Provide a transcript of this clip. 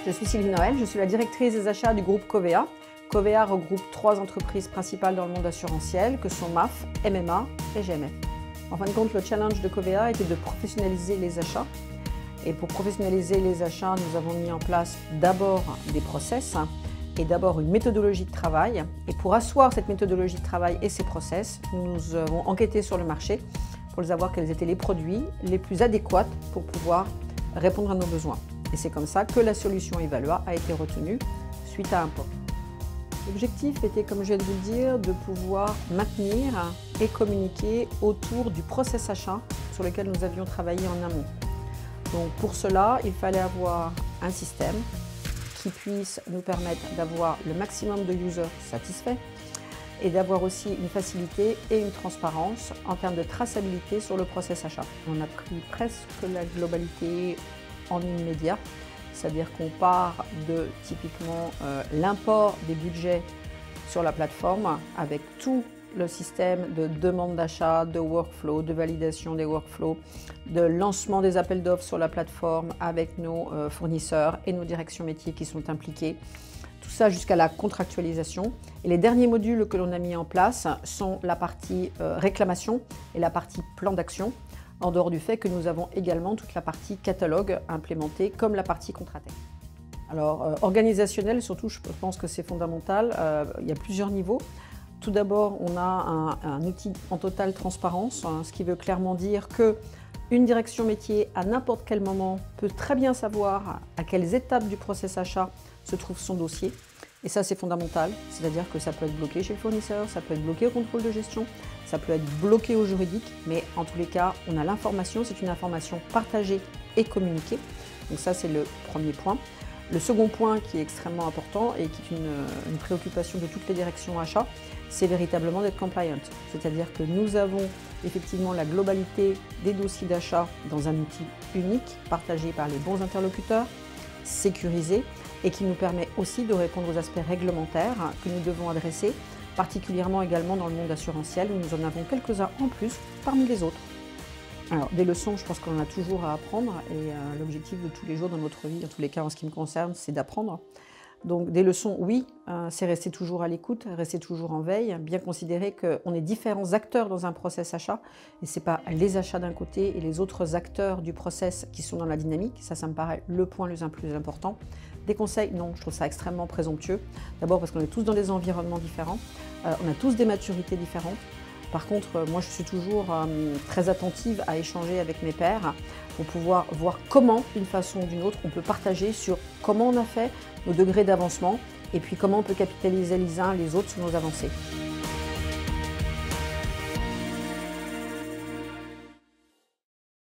Je suis Sylvie Noël, je suis la directrice des achats du groupe Covéa. Covéa regroupe 3 entreprises principales dans le monde assurantiel que sont MAF, MMA et GMF. En fin de compte, le challenge de Covéa était de professionnaliser les achats. Et pour professionnaliser les achats, nous avons mis en place d'abord des process et d'abord une méthodologie de travail. Et pour asseoir cette méthodologie de travail et ces process, nous avons enquêté sur le marché pour savoir quels étaient les produits les plus adéquats pour pouvoir répondre à nos besoins. Et c'est comme ça que la solution Evalua a été retenue suite à un POC. L'objectif était, comme je viens de vous le dire, de pouvoir maintenir et communiquer autour du process achat sur lequel nous avions travaillé en amont. Donc pour cela, il fallait avoir un système qui puisse nous permettre d'avoir le maximum de users satisfaits et d'avoir aussi une facilité et une transparence en termes de traçabilité sur le process achat. On a pris presque la globalité en immédiat, c'est-à-dire qu'on part de typiquement l'import des budgets sur la plateforme avec tout le système de demande d'achat, de workflow, de validation des workflows, de lancement des appels d'offres sur la plateforme avec nos fournisseurs et nos directions métiers qui sont impliqués. Tout ça jusqu'à la contractualisation. Et les derniers modules que l'on a mis en place sont la partie réclamation et la partie plan d'action, en dehors du fait que nous avons également toute la partie catalogue implémentée comme la partie Contratech. Alors, organisationnel, surtout, je pense que c'est fondamental. Il y a plusieurs niveaux. Tout d'abord, on a un outil en totale transparence, ce qui veut clairement dire qu'une direction métier, à n'importe quel moment, peut très bien savoir à quelles étapes du process achat se trouve son dossier. Et ça, c'est fondamental, c'est-à-dire que ça peut être bloqué chez le fournisseur, ça peut être bloqué au contrôle de gestion, ça peut être bloqué au juridique, mais en tous les cas, on a l'information, c'est une information partagée et communiquée. Donc ça, c'est le premier point. Le second point qui est extrêmement important et qui est une préoccupation de toutes les directions achats, c'est véritablement d'être compliant. C'est-à-dire que nous avons effectivement la globalité des dossiers d'achat dans un outil unique, partagé par les bons interlocuteurs, sécurisé, et qui nous permet aussi de répondre aux aspects réglementaires que nous devons adresser, particulièrement également dans le monde assurantiel, où nous en avons quelques-uns en plus parmi les autres. Alors, des leçons, je pense qu'on en a toujours à apprendre, et l'objectif de tous les jours dans notre vie, en tous les cas en ce qui me concerne, c'est d'apprendre. Donc des leçons, oui, c'est rester toujours à l'écoute, rester toujours en veille, bien considérer qu'on est différents acteurs dans un process achat, et ce n'est pas les achats d'un côté et les autres acteurs du process qui sont dans la dynamique, ça me paraît le point le plus important. Des conseils, non, je trouve ça extrêmement présomptueux. D'abord parce qu'on est tous dans des environnements différents, on a tous des maturités différentes. Par contre, moi je suis toujours très attentive à échanger avec mes pairs pour pouvoir voir comment, d'une façon ou d'une autre, on peut partager sur comment on a fait, nos degrés d'avancement et puis comment on peut capitaliser les uns les autres sur nos avancées.